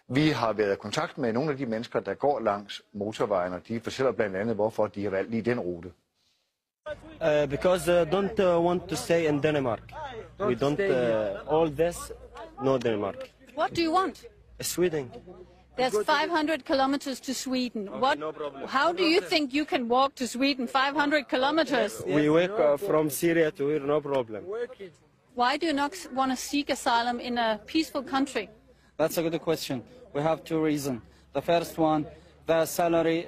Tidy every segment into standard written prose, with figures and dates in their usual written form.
Vi har været i kontakt med nogle af de mennesker, der går langs motorvejen, og de fortæller blandt andet, hvorfor de har valgt lige den rute. Because don't want to stay in Denmark. We don't all this, no Denmark. What do you want? Sweden. There's 500 kilometers to Sweden. Okay, no problem. How do you think you can walk to Sweden 500 kilometers? We work from Syria to here, no problem. Why do you not want to seek asylum in a peaceful country? That's a good question. We have two reasons. The first one, the salary.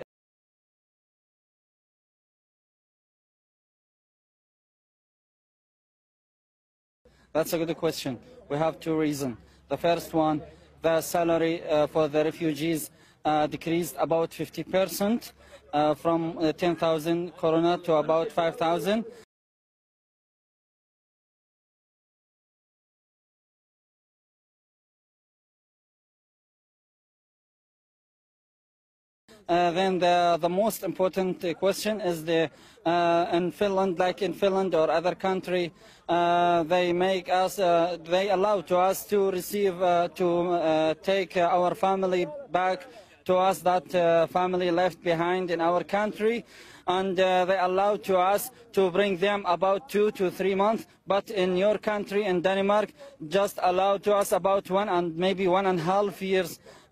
That's a good question. We have two reasons. The first one, the salary for the refugees decreased about 50% from 10,000 krona to about 5,000. Then the most important question is in Finland, like in Finland or other country, they make us, they allow to us to receive, to take our family back to us, that family left behind in our country, and they allow to us to bring them about 2 to 3 months. But in your country, in Denmark, just allow to us about 1 and maybe 1.5 years